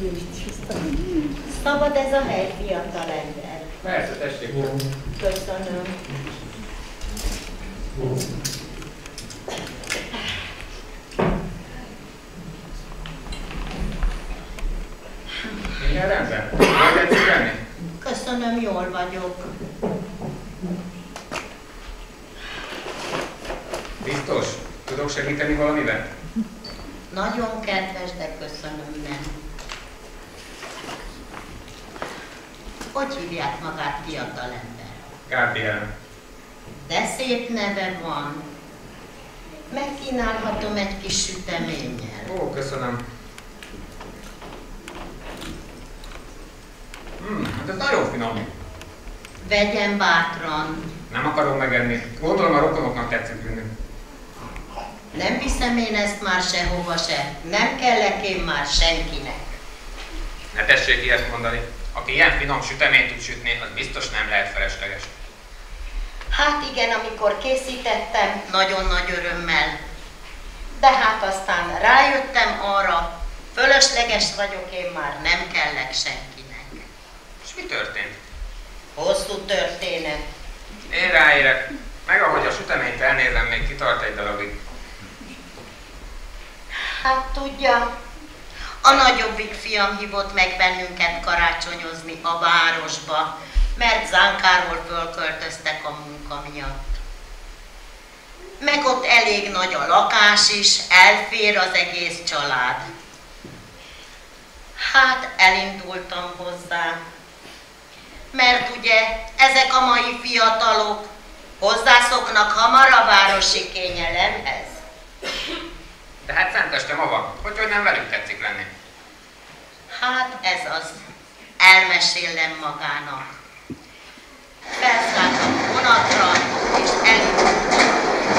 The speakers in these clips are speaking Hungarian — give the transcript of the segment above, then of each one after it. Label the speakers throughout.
Speaker 1: Szabad ez a hely, fiatalember?
Speaker 2: Persze, tessék.
Speaker 1: Köszönöm.
Speaker 2: Minden rendben? Hogy tetszik lenni?
Speaker 1: Köszönöm, jól vagyok.
Speaker 2: Biztos? Tudok segíteni valamivel?
Speaker 1: Nagyon kedves, de köszönöm, nem. Hogy hívják magát, fiatalember?
Speaker 2: Gabriel.
Speaker 1: De szép neve van. Megkínálhatom egy kis süteménnyel.
Speaker 2: Ó, köszönöm. Hát ez nagyon finom.
Speaker 1: Vegyem bátran.
Speaker 2: Nem akarom megenni. Gondolom a rokonoknak tetszik ünni.
Speaker 1: Nem viszem én ezt már sehova se. Nem kellek én már senkinek.
Speaker 2: Ne tessék ilyet mondani. Aki ilyen finom süteményt tud sütni, az biztos nem lehet felesleges.
Speaker 1: Hát igen, amikor készítettem, nagyon nagy örömmel. De hát aztán rájöttem arra, fölösleges vagyok, én már nem kellek senkinek.
Speaker 2: És mi történt?
Speaker 1: Hosszú történet.
Speaker 2: Én ráérek. Meg ahogy a süteményt elnézem, még kitart egy darabig.
Speaker 1: Hát tudja, a nagyobbik fiam hívott meg bennünket karácsonyozni a városba, mert Zánkáról fölköltöztek a munka miatt. Meg ott elég nagy a lakás is, elfér az egész család. Hát elindultam hozzá, mert ugye ezek a mai fiatalok hozzászoknak hamar a városi kényelemhez.
Speaker 2: De hát Szenteste ma van. Hogy nem velük tetszik lenni?
Speaker 1: Hát ez az. Elmesélem magának. Felszálltam vonatra, és elindultam.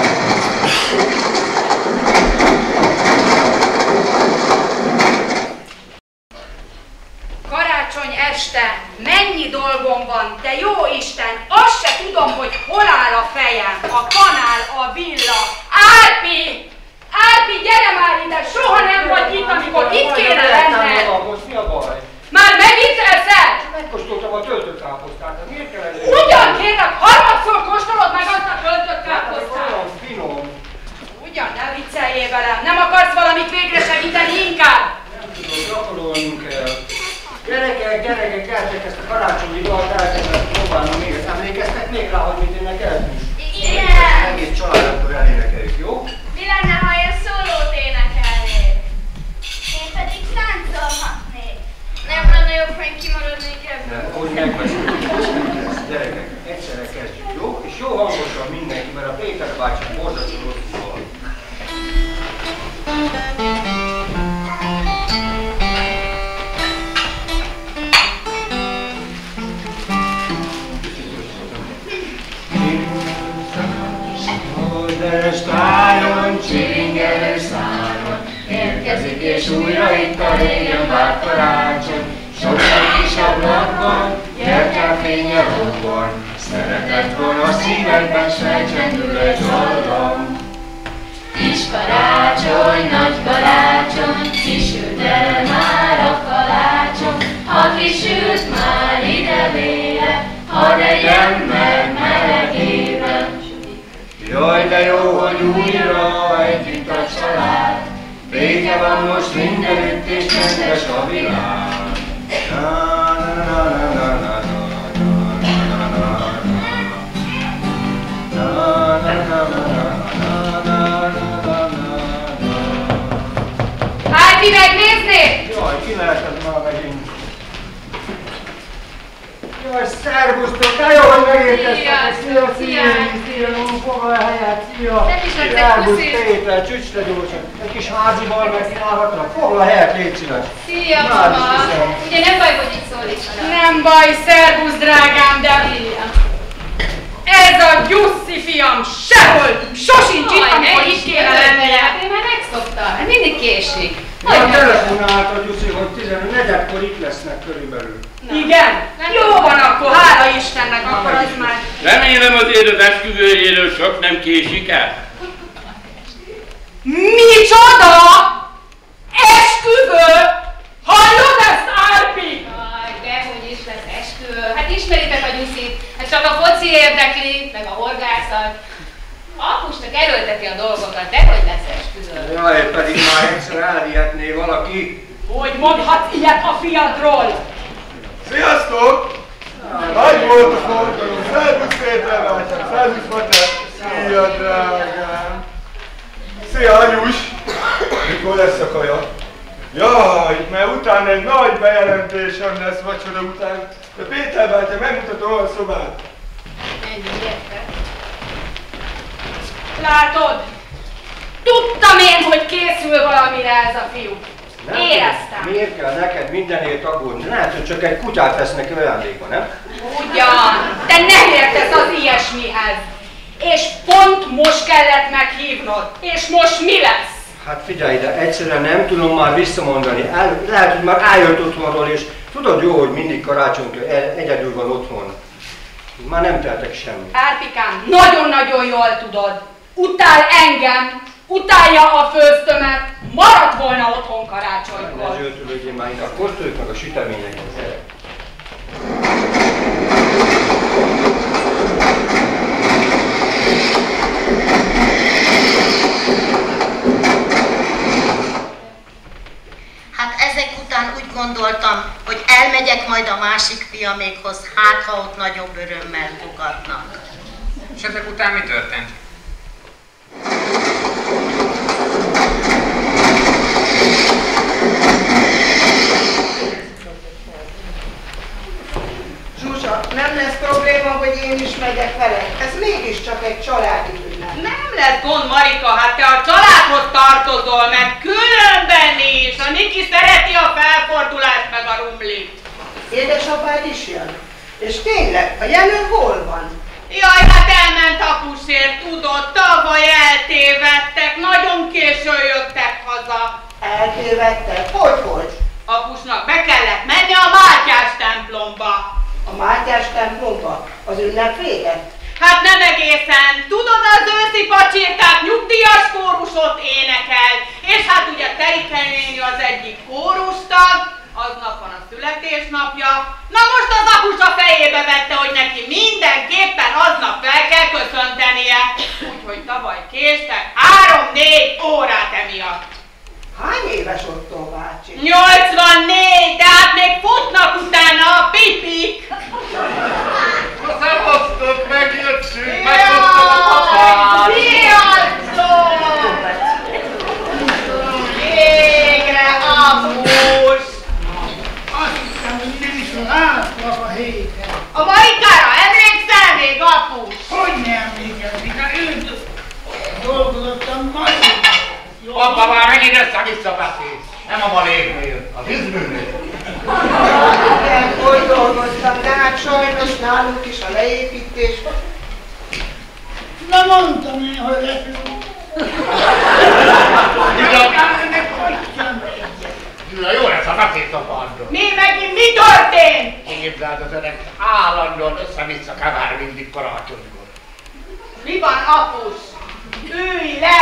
Speaker 3: Karácsony este, mennyi dolgom van, de jó Isten, azt se tudom, hogy hol áll a fejem, a kanál, a villa. Árpi! Árpi, gyere már ide, soha nem vagy itt, amikor itt kéne lenned!
Speaker 4: Mi a baj?
Speaker 3: Már megint elszel?
Speaker 4: Megkóstoltam a töltött káposztát, miért kell enni?
Speaker 3: Ugyan kérlek, harmadszor kóstolod meg azt a töltött káposztát?
Speaker 4: Olyan finom.
Speaker 3: Ugyan, ne vicceljél velem, nem akarsz valamit végre segíteni inkább?
Speaker 4: Nem tudom, gyakorolnunk kell. Gyerekek, gyertek ezt a karácsonyi dalt, elkezdett próbálni még. Emlékeztek még rá, hogy mit énekeltünk?
Speaker 5: Igen!
Speaker 4: Egész családokról elénekeljük, jó?
Speaker 5: Mi lenne, ha én szólót énekelnék? Én pedig táncolhatnék. Nem lenne jobb, ha én kimaradnék ebből?
Speaker 4: Nem, hogy megbeszéljük, most meg lesz. Gyerekek, egyszerre kezdjük, jó? És jó hangosan mindenki, mert a Péter bácsi borzasztó rosszul van.
Speaker 6: Tájon, csilingelő szájon, érkezik és újra itt a régen várt karácsony. Sok-sok kis ablakban, gyertyafénye robban, szeretett volna a szívedben, s felcsendül egy dallam.
Speaker 5: Kis karácsony, nagy karácsony, kisült el már a kalácson. Ha kisült már ide vére, hadd legyen meg melegében.
Speaker 6: Jaj, de jó, hogy újra együtt a család, béke van most mindenütt és csendes a világ.
Speaker 3: Árpi, megnéznék?
Speaker 4: Jaj, ki lehetett már megint? Jaj, szervusztok, de jó, hogy megérkeztek! Szia, foglal a helyet, szia!
Speaker 3: Nem is lettek
Speaker 4: Szervusz,
Speaker 3: puszi!
Speaker 4: Péter, csücsre gyorsan! Egy kis házi bal megkínálhatnak? Foglal a helyet, légy szíves!
Speaker 3: Szia,
Speaker 4: Már is
Speaker 3: mama!
Speaker 4: viszem.
Speaker 5: Ugye nem baj, hogy itt szólítanak.
Speaker 3: Nem baj, szervusz, drágám, de ez a Gyuszi fiam sehol, sosincs itt, amikor itt kéne lennie.
Speaker 5: Én már megszoktam, mindig késik.
Speaker 4: Ja, telefonált a Gyuszi, hogy 14-kor itt lesznek körülbelül.
Speaker 3: Igen? Jó van akkor, hála Istennek, akkor az már...
Speaker 7: Remélem azért az esküvőjéről sok nem késik el.
Speaker 3: Micsoda? Esküvő? Hallod ezt
Speaker 4: Jaj, pedig már egyszer elvihetné valaki.
Speaker 3: Hogy mondhatsz ilyet a fiadról?
Speaker 8: Sziasztok! Nagy volt a forgalom! Szervusz Pétervácsám! Szervusz Mater! Szia, drágám! Szia, anyus! Mikor lesz a kaja? Jaj, mert utána egy nagy bejelentésem lesz vacsora után. De Péterbátyám, megmutatom a szobát.
Speaker 3: Ennyi érte. Látod? Tudtam én, hogy készül valamire ez a fiú. Éreztem.
Speaker 4: Miért kell neked mindenért aggódni? Lehet, hogy csak egy kutyát vesznek ajándékba, nem?
Speaker 3: Ugyan, te nem értesz az ilyesmihez. És pont most kellett meghívnod. És most mi lesz?
Speaker 4: Hát figyelj ide, egyszerűen nem tudom már visszamondani. Lehet, hogy már eljött otthonról, és tudod jó, hogy mindig karácsonykor egyedül van otthon. Már nem tehetek semmit.
Speaker 3: Árpikám, nagyon-nagyon jól tudod. Utál engem, utálja a főztömet, maradt volna otthon karácsonykor.
Speaker 4: Ne zsörtülődjél már ide, kóstoljuk meg a süteményeket.
Speaker 1: Hát ezek után úgy gondoltam, hogy elmegyek majd a másik fiamékhoz, hát ha ott nagyobb örömmel fogadnak.
Speaker 2: És ezek után mi történt?
Speaker 9: Zsuzsa, nem lesz probléma, hogy én is megyek vele? Ez mégiscsak egy családi ünnep.
Speaker 3: Nem lesz gond, Marika, hát te a családhoz tartozol, meg különben is. A Niki szereti a felfordulást meg a rumlit.
Speaker 9: Édesapád is jön? És tényleg, a Jenő hol van?
Speaker 3: Jaj, hát elment apusért, tudod, tavaly eltévedtek, nagyon későn jöttek haza.
Speaker 9: Eltévedtek? Hogy?
Speaker 3: Apusnak be kellett menni a Mátyás templomba.
Speaker 9: A Mátyás templomba? Az ünnep véget?
Speaker 3: Hát nem egészen. Tudod, az őszi pacsirkát nyugdíjas kórusot énekel. És hát ugye Terike néni az egyik kórustag, aznap van a születésnapja. Na most az apus a fejébe vette, hogy neki mindenképpen aznap fel kell köszöntenie. Úgyhogy tavaly késtek 3-4 órát emiatt.
Speaker 9: Hány éves Otto bácsi?
Speaker 3: 84, de hát még futnak utána a pipik.
Speaker 8: Szevasztok, megjöttünk, meghoztam a papát!
Speaker 3: Sziasztok! Végre, apus!
Speaker 10: Azt hiszem, hogy nem is látlak a héten.
Speaker 3: A Marikára emlékszel még, apus?
Speaker 10: Hogy ne emlékezzik? Hát ő dolgozottam majd.
Speaker 6: Papa, már megint össze-vissza beszélsz. Nem a maléknél, az izműnél.
Speaker 9: Igen, hogy dolgoztam, de hát sajnos nálunk is a leépítés.
Speaker 10: Na mondtam én, hogy lesz jó.
Speaker 6: Gyula, jó lesz, ha beszélsz a padról.
Speaker 3: Megint mi történt?
Speaker 6: Képzeld, az öreg állandóan össze-vissza kevár mindig karácsonykor.
Speaker 3: Mi van, apus? Ülj le!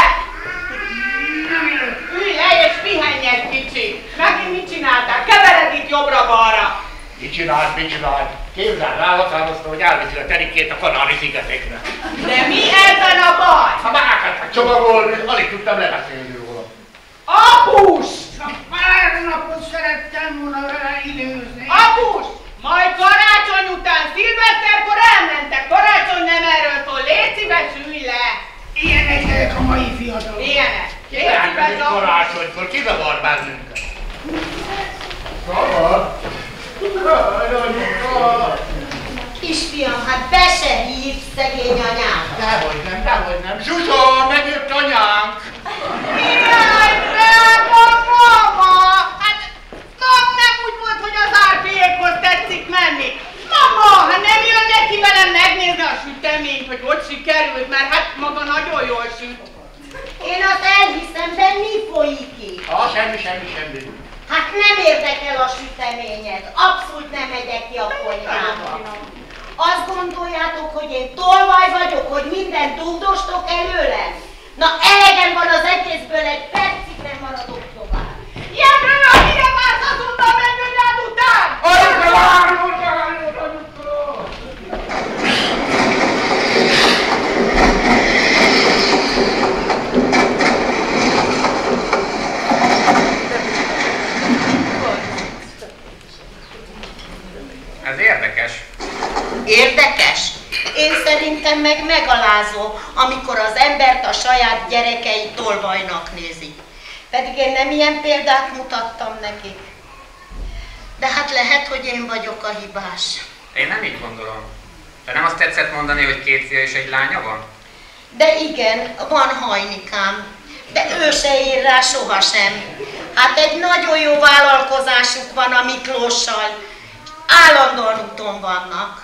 Speaker 3: Ülj le és pihenj egy kicsit! Megint mit csináltál? Kevered itt jobbra-balra!
Speaker 6: Mit csináld? Képzeld, ráhatározta, hogy elviszi a Terikét a Kanári-szigetekre.
Speaker 3: De mi ebben a baj?
Speaker 6: Ha már elkezdtek csomagolni, alig tudtam lebeszélni róla.
Speaker 3: Apus!
Speaker 10: Csak pár napot szerettem volna vele időzni.
Speaker 3: Apus! Majd karácsony után, szilveszterkor elmentek. Karácsony nem erről szól. Légy szíves, ülj le!
Speaker 10: Ilyenek ezek a mai fiatalok.
Speaker 3: Ilyenek. Légy
Speaker 6: Elkezdjük
Speaker 3: szíves, apus!
Speaker 6: karácsonykor, ki zavar bennünket?
Speaker 8: Szava?
Speaker 1: Kisfiam, hát be se hív szegény anyát.
Speaker 6: Dehogy nem. Zsuzsa, megjött anyánk!
Speaker 3: Jaj, drága mama! Hát nem úgy volt, hogy az Árpiékhoz tetszik menni. Mama, hát nem jön neki velem megnézni a süteményt, hogy hogy sikerült, mert hát maga nagyon jól süt.
Speaker 1: Én azt elhiszem, de mi folyik itt?
Speaker 6: Semmi.
Speaker 1: Hát nem érdekel a süteményed. Abszolút nem megyek ki a konyhába. Azt gondoljátok, hogy én tolvaj vagyok, hogy mindent dugdostok előlem? Na elegem van az egészből, egy percig nem maradok tovább.
Speaker 3: Jemre, mire vársz azonnal menni rád után?
Speaker 6: Anyuka, várjunk!
Speaker 1: szerintem meg megalázó, amikor az embert a saját gyerekei tolvajnak nézi. Pedig én nem ilyen példát mutattam nekik. De hát lehet, hogy én vagyok a hibás.
Speaker 2: Én nem így gondolom. De nem azt tetszett mondani, hogy 2 fia és egy lánya van?
Speaker 1: De igen, van Hajnikám. De ő se ér rá sohasem. Hát egy nagyon jó vállalkozásuk van a Miklóssal. Állandóan úton vannak.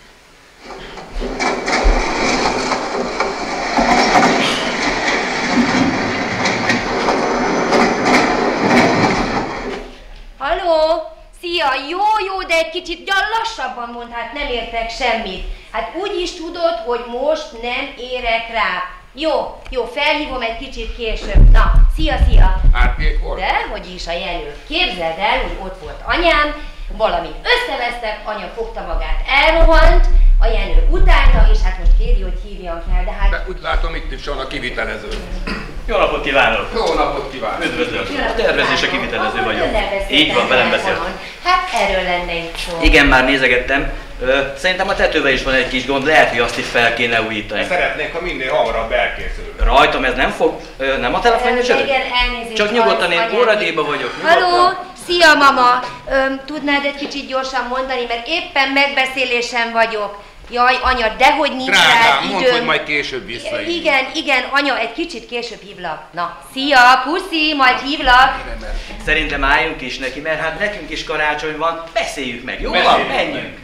Speaker 11: Halló! Szia! Jó, de egy kicsit lassabban mondd, hát nem értek semmit. Hát úgy is tudod, hogy most nem érek rá. Jó, felhívom egy kicsit később. Na, szia!
Speaker 12: Árpék
Speaker 11: Dehogy is a Jenő. Képzeld el, hogy ott volt anyám, valamit összevesztek, anya fogta magát, elrohant, a Jenő utálta, és hát most kéri, hogy hívjam fel, de hát...
Speaker 12: De úgy látom, itt is van a kivitelező.
Speaker 13: Jó napot kívánok!
Speaker 12: Jó napot kívánok!
Speaker 13: Üdvözlök! A tervezés a kivitelező vagyok. Így van, velem beszélt.
Speaker 11: Hát erről lenne itt szó.
Speaker 13: Igen, már nézegettem. Szerintem a tetőben is van egy kis gond, lehet, hogy azt is fel kéne újítani.
Speaker 12: Szeretnék, ha minél hamarabb elkészül.
Speaker 13: Rajtam ez nem fog, nem a telefonja csörög?
Speaker 11: Igen, elnézést.
Speaker 13: Csak nyugodtan, én óradéba vagyok.
Speaker 11: Halló, szia mama! Tudnád egy kicsit gyorsan mondani, mert éppen megbeszélésen vagyok. Jaj, anya, dehogy nincs rá időm.
Speaker 12: Mondd, hogy majd később visszaír.
Speaker 11: Igen, anya, egy kicsit később hívlak. Na, szia, puszi, majd hívlak.
Speaker 13: Szerintem álljunk is neki, mert hát nekünk is karácsony van, beszéljük meg, jó van? Menjünk!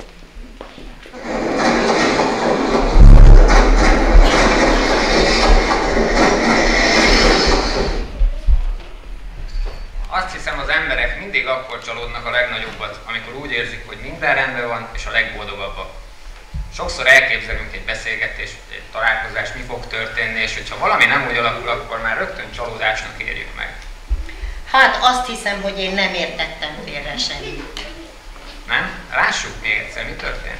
Speaker 2: Azt hiszem, az emberek mindig akkor csalódnak a legnagyobbat, amikor úgy érzik, hogy minden rendben van, és a legboldogabbak. Sokszor elképzelünk egy beszélgetést, egy találkozást, mi fog történni, és hogyha valami nem úgy alakul, akkor már rögtön csalódásnak érjük meg.
Speaker 1: Hát azt hiszem, hogy én nem értettem félre semmit.
Speaker 2: Nem? Lássuk még egyszer, mi történt.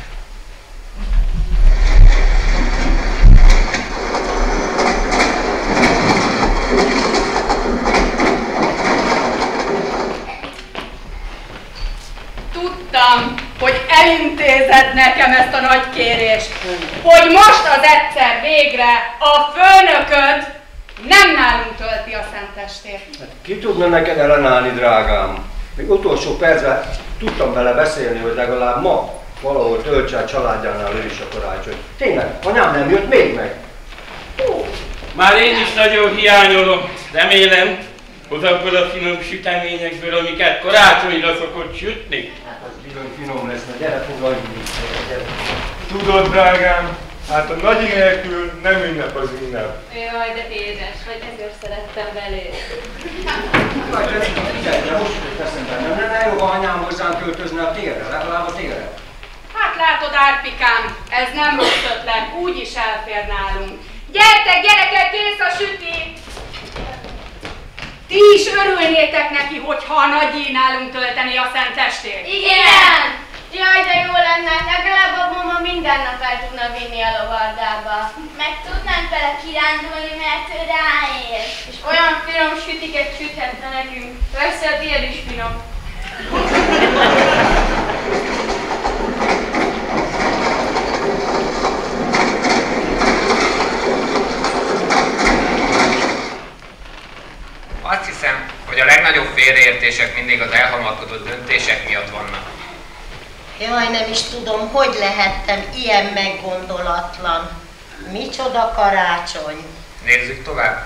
Speaker 3: Tudtam, hogy elintézed nekem ezt a nagy kérést, hogy most az egyszer végre a főnököd nem nálunk tölti a szentestét.
Speaker 4: Hát ki tudna neked ellenállni, drágám? Még utolsó percben tudtam vele beszélni, hogy legalább ma valahol töltse a családjánál ő is a karácsony. Tényleg, anyám nem jött még meg.
Speaker 7: Már én is nagyon hiányolom. Remélem, azokból a finom süteményekből, amiket karácsonyra szokott sütni.
Speaker 4: Hát az bizony finom lesz, na gyere, fogadjunk gyere.
Speaker 8: Tudod, drágám, hát a nagyi nélkül nem ünnep az ünnep.
Speaker 5: Jaj, de édes vagy, ezért szerettem veled.
Speaker 4: De most jött eszembe, nem lenne jó, ha anyám hozzánk költözne a térre, legalább a térre?
Speaker 3: Hát látod, Árpikám, ez nem rossz ötlet, úgy is elfér nálunk. Gyertek, gyerekek, kész a süti! Ti is örülnétek neki, hogyha a nagyi nálunk tölteni a szentestét?
Speaker 5: Igen! Jaj, de jó lenne, legalább a mama minden nap el tudna vinni a lovardába. Meg tudnánk vele kirándulni, mert ő ráér. És olyan finom sütiket süthetne nekünk. Persze a tiéd is finom.
Speaker 2: Azt hiszem, hogy a legnagyobb félreértések mindig az elhamarkodott döntések miatt vannak.
Speaker 1: Jaj, nem is tudom, hogy lehettem ilyen meggondolatlan. Micsoda karácsony.
Speaker 2: Nézzük tovább.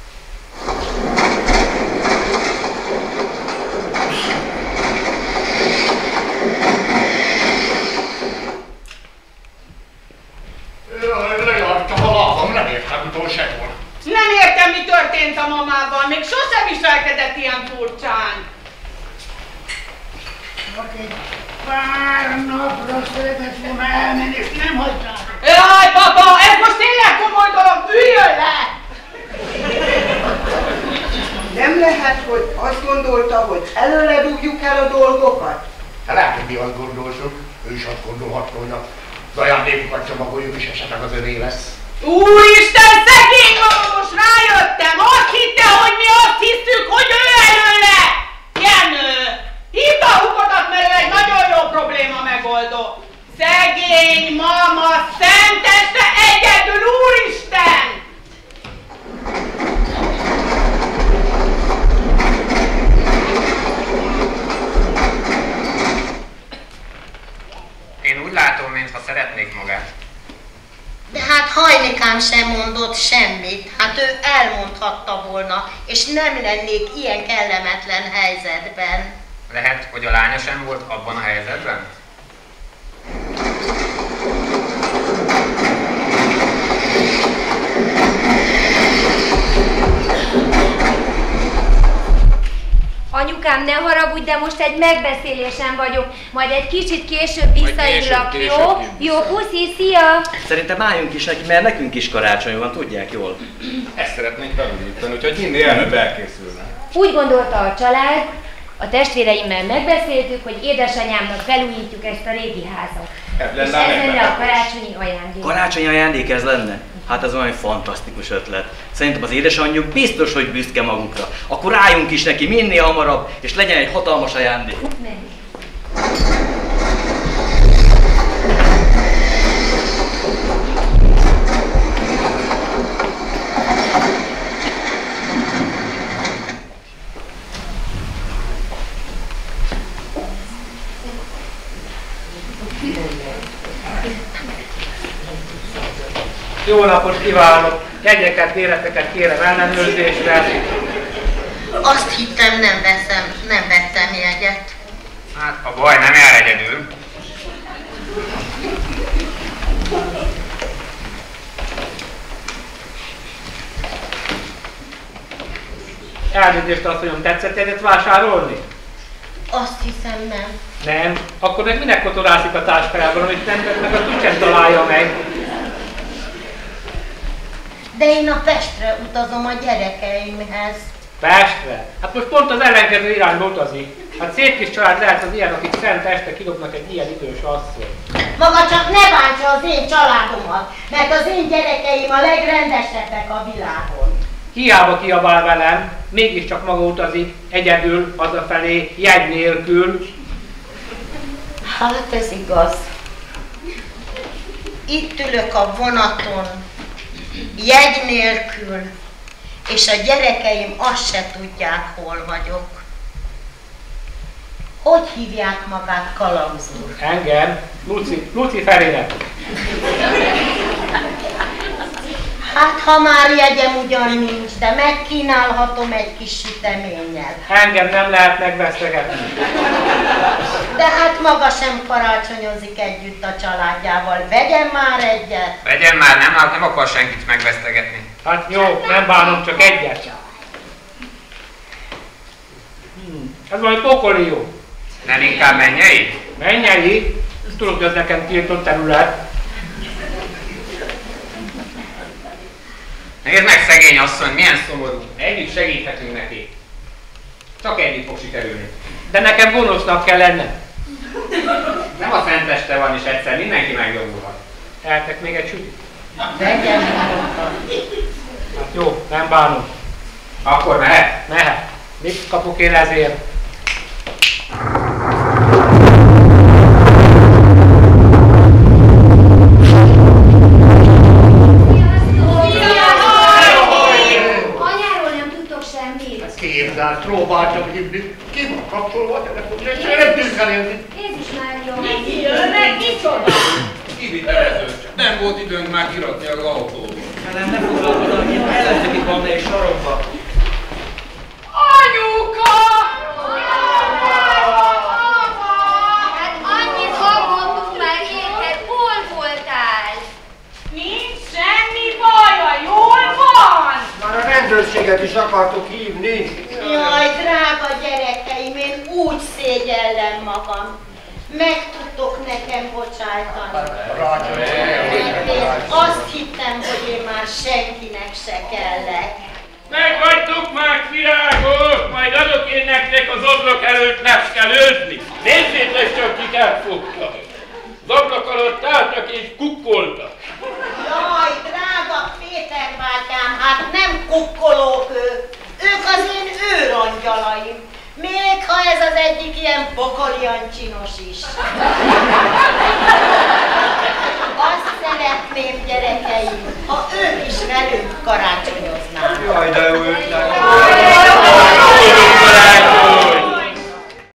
Speaker 12: Jaj, lejartam a lábam, nem értem utol sehol.
Speaker 10: Nem értem, mi történt a mamával, még sosem viselkedett ilyen furcsán.
Speaker 14: Aki pár napra szeretett volna elmenni, és nem hagytátok.
Speaker 10: Jaj, papa, ez most tényleg komoly dolog, üljön le!
Speaker 9: Nem lehet, hogy azt gondolta, hogy előre dugjuk el a dolgokat?
Speaker 12: Hát lehet, hogy mi azt gondoltuk, ő is azt gondolhatta, hogy az ajándékokat csomagoljuk, és esetleg az övé lesz.
Speaker 10: Úristen, szegény mama, most rájöttem! Azt hitte, hogy mi azt hisztük, hogy ő előle! Jenő! Hívd a hugodat, mert ő egy nagyon jó probléma megoldó. Szegény mama, szenteste
Speaker 1: mondhatta volna, és nem lennék ilyen kellemetlen helyzetben.
Speaker 2: Lehet, hogy a lánya sem volt abban a helyzetben?
Speaker 11: Anyukám, ne haragudj, de most egy megbeszélésen vagyok. Majd egy kicsit később visszaillak, jó? Jó, puszi, szia!
Speaker 13: Szerintem álljunk is neki, mert nekünk is karácsony van, tudják jól.
Speaker 15: Ezt szeretnénk felújítani, úgyhogy minél előbb elkészülne.
Speaker 11: Úgy gondolta a család, a testvéreimmel megbeszéltük, hogy édesanyámnak felújítjuk ezt a régi házat. És ez lenne a karácsonyi ajándék.
Speaker 13: Karácsonyi ajándék ez lenne? Hát ez olyan fantasztikus ötlet. Szerintem az édesanyjuk biztos, hogy büszke magukra. Akkor álljunk is neki minél hamarabb, és legyen egy hatalmas ajándék.
Speaker 16: Jó napot kívánok! Jegyeket, méreteket kérem ellenőrzésre.
Speaker 1: Azt hittem, nem vettem jegyet.
Speaker 2: Hát a baj nem jár egyedül.
Speaker 16: Elnézést, asszonyom, tetszett jegyet vásárolni?
Speaker 1: Azt hiszem, nem.
Speaker 16: Nem? Akkor meg minek kotorászik a táskájában, amit nem vett meg, azt úgysem találja meg.
Speaker 1: De én a Pestre utazom a gyerekeimhez.
Speaker 16: Pestre? Hát most pont az ellenkező irányba utazik. Hát szép kis család lehet az ilyen, akik szent este kidobnak egy ilyen idős asszony.
Speaker 1: Maga csak ne bántsa az én családomat, mert az én gyerekeim a legrendesebbek a világon.
Speaker 16: Hiába kiabál velem, mégiscsak maga utazik, egyedül, hazafelé, jegy nélkül.
Speaker 1: Hát ez igaz. Itt ülök a vonaton, jegy nélkül, és a gyerekeim azt se tudják, hol vagyok. Hogy hívják magát, Kalauz úr?
Speaker 16: Engem? Luci Ferinek.
Speaker 1: Hát, ha már jegyem ugyan nincs, de megkínálhatom egy kis süteménnyel.
Speaker 16: Engem nem lehet megvesztegetni.
Speaker 1: De hát maga sem karácsonyozik együtt a családjával. Vegyen már egyet.
Speaker 2: Vegyen már, nem akar senkit megvesztegetni.
Speaker 16: Hát jó, nem bánom, csak egyet. Ez valami pokoli jó.
Speaker 2: Nem inkább mennyei?
Speaker 16: Mennyei? Tudod, hogy az nekem tiltott terület.
Speaker 2: Nézd meg, szegény asszony, milyen szomorú. Együtt segíthetünk neki. Csak együtt fog sikerülni.
Speaker 16: De nekem gonosznak kell lennem.
Speaker 2: Nem a szenteste van, és egyszer mindenki megjobbulhat.
Speaker 16: Eltek még egy sütit?
Speaker 1: Vegyen
Speaker 16: Hát jó, nem bánom.
Speaker 2: Akkor mehet?
Speaker 16: Mehet. Mit kapok én ezért?
Speaker 12: Képzeld, próbáltam hívni. Ki van kapcsolva a telefonja, és én nem tűnt elérni.
Speaker 11: Jézus Mária!
Speaker 10: Ki jön meg, micsoda?
Speaker 15: Kivitelező. Nem volt időnk már kirakni az autóba.
Speaker 13: Ne foglalkozom, ellentek itt van egy sarokba.
Speaker 3: Anyuka!
Speaker 11: Hát annyit hallottuk már érted, hol voltál?
Speaker 10: Nincs semmi baja, jól van!
Speaker 4: Már a rendőrséget is akartok hívni.
Speaker 1: Jaj, drága gyerekeim, én úgy szégyellem magam. Meg tudtok nekem bocsájtani. Azt hittem, hogy én már senkinek se kellek.
Speaker 7: Meg vagytok már virágok, majd adok én nektek az ablak előtt leskelőzni. Nézzétek csak, kik elfogtak. Az ablak alatt álltak és kukkoltak.
Speaker 1: Jaj, drága Péter bátyám, hát nem kukkolók ők az én őrangyalaim. Még ha ez az egyik ilyen pokolian csinos is. Azt szeretném, gyerekeim, ha ők is velünk karácsonyoznának.
Speaker 4: Jaj, de jó ötlet.